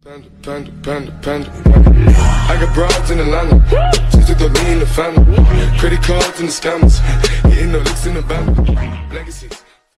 Panda. I got broads in Atlanta. Just took the lean in the family. Credit cards and the scammers. Hitting the licks in the band. Legacies.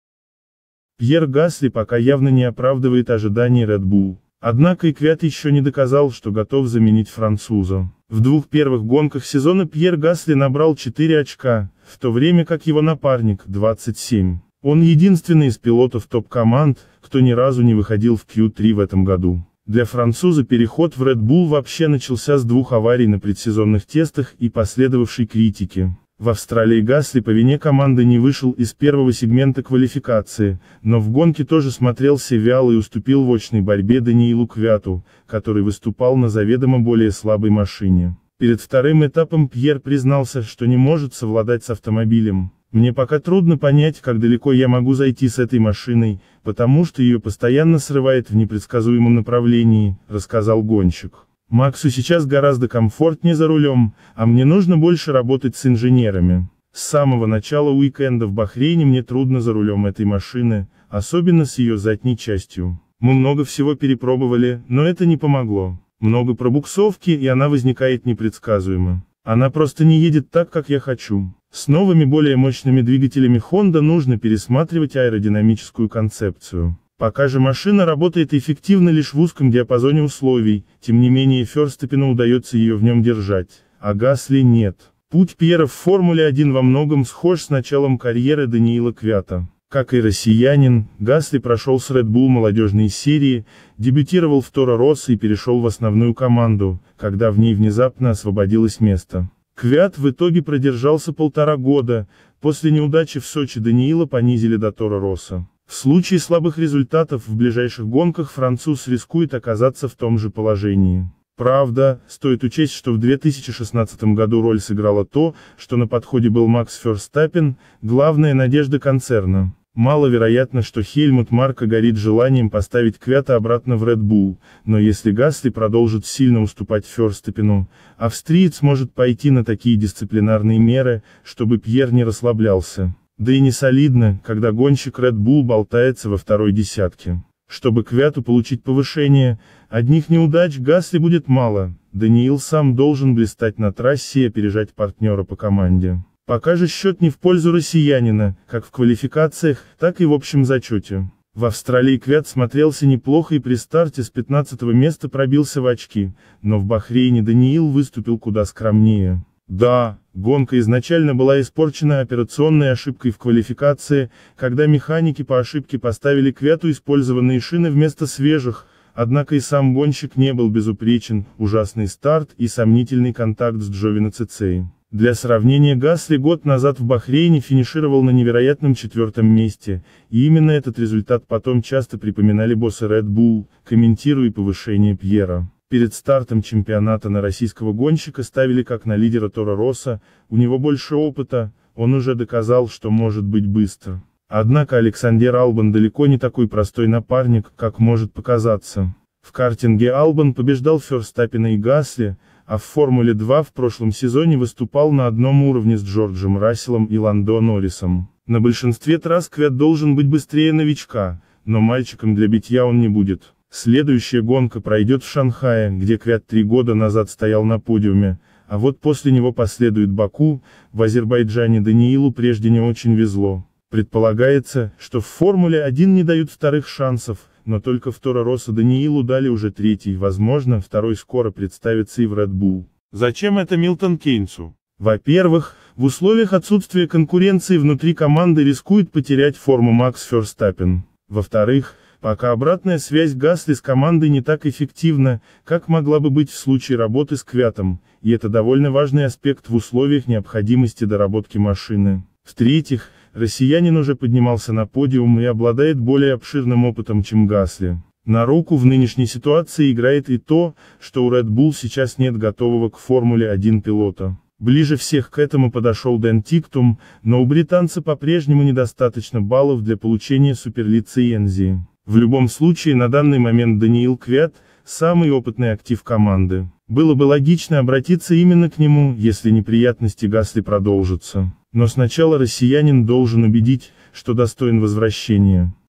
Пьер Гасли пока явно не оправдывает ожиданий Red Bull. Однако и Квят еще не доказал, что готов заменить француза. В двух первых гонках сезона Пьер Гасли набрал 4 очка, в то время как его напарник – 27. Он единственный из пилотов топ-команд, кто ни разу не выходил в Q3 в этом году. Для француза переход в Red Bull вообще начался с 2 аварий на предсезонных тестах и последовавшей критики. В Австралии Гасли по вине команды не вышел из первого сегмента квалификации, но в гонке тоже смотрелся вяло и уступил в очной борьбе Даниилу Квяту, который выступал на заведомо более слабой машине. Перед вторым этапом Пьер признался, что не может совладать с автомобилем. «Мне пока трудно понять, как далеко я могу зайти с этой машиной, потому что ее постоянно срывает в непредсказуемом направлении», — рассказал гонщик. «Максу сейчас гораздо комфортнее за рулем, а мне нужно больше работать с инженерами. С самого начала уикенда в Бахрейне мне трудно за рулем этой машины, особенно с ее задней частью. Мы много всего перепробовали, но это не помогло. Много пробуксовки, и она возникает непредсказуемо. Она просто не едет так, как я хочу. С новыми более мощными двигателями Honda нужно пересматривать аэродинамическую концепцию. Пока же машина работает эффективно лишь в узком диапазоне условий, тем не менее Ферстаппену удается ее в нем держать, а Гасли нет». Путь Пьера в Формуле-1 во многом схож с началом карьеры Даниила Квята. Как и россиянин, Гасли прошел с Red Bull молодежной серии, дебютировал в Торо Россо и перешел в основную команду, когда в ней внезапно освободилось место. Квят в итоге продержался 1,5 года, после неудачи в Сочи Даниила понизили до Торо Россо. В случае слабых результатов в ближайших гонках француз рискует оказаться в том же положении. Правда, стоит учесть, что в 2016 году роль сыграло то, что на подходе был Макс Ферстаппен, главная надежда концерна. Маловероятно, что Хельмут Марко горит желанием поставить Квята обратно в Red Bull, но если Гасли продолжит сильно уступать Ферстаппену, австриец может пойти на такие дисциплинарные меры, чтобы Пьер не расслаблялся. Да и не солидно, когда гонщик Red Bull болтается во второй десятке. Чтобы Квяту получить повышение, одних неудач Гасли будет мало, Даниил сам должен блистать на трассе и опережать партнера по команде. Пока же счет не в пользу россиянина, как в квалификациях, так и в общем зачете. В Австралии Квят смотрелся неплохо и при старте с 15-го места пробился в очки, но в Бахрейне Даниил выступил куда скромнее. Да, гонка изначально была испорчена операционной ошибкой в квалификации, когда механики по ошибке поставили Квяту использованные шины вместо свежих, однако и сам гонщик не был безупречен, ужасный старт и сомнительный контакт с Джовинацицей. Для сравнения, Гасли год назад в Бахрейне финишировал на невероятном 4-м месте, и именно этот результат потом часто припоминали боссы Red Bull, комментируя повышение Пьера. Перед стартом чемпионата на российского гонщика ставили как на лидера Торо Россо, у него больше опыта, он уже доказал, что может быть быстро. Однако Александр Албан далеко не такой простой напарник, как может показаться. В картинге Албан побеждал Ферстаппена и Гасли, а в Формуле-2 в прошлом сезоне выступал на одном уровне с Джорджем Расселом и Ландо Норрисом. На большинстве трасс Квят должен быть быстрее новичка, но мальчиком для битья он не будет. Следующая гонка пройдет в Шанхае, где Квят 3 года назад стоял на подиуме, а вот после него последует Баку. В Азербайджане Даниилу прежде не очень везло. Предполагается, что в Формуле-1 не дают вторых шансов, но только в Торо Россо Даниилу дали уже 3-й, возможно, 2-й скоро представится и в Red Bull. Зачем это Милтон Кейнсу? Во-первых, в условиях отсутствия конкуренции внутри команды рискует потерять форму Макс Ферстаппен. Во-вторых, пока обратная связь Гасли с командой не так эффективна, как могла бы быть в случае работы с Квятом, и это довольно важный аспект в условиях необходимости доработки машины. В-третьих, россиянин уже поднимался на подиум и обладает более обширным опытом, чем Гасли. На руку в нынешней ситуации играет и то, что у Red Bull сейчас нет готового к Формуле-1 пилота. Ближе всех к этому подошел Дэн Тиктум, но у британца по-прежнему недостаточно баллов для получения суперлицензии. В любом случае на данный момент Даниил Квят – самый опытный актив команды. Было бы логично обратиться именно к нему, если неприятности Гасли продолжатся. Но сначала россиянин должен убедить, что достоин возвращения.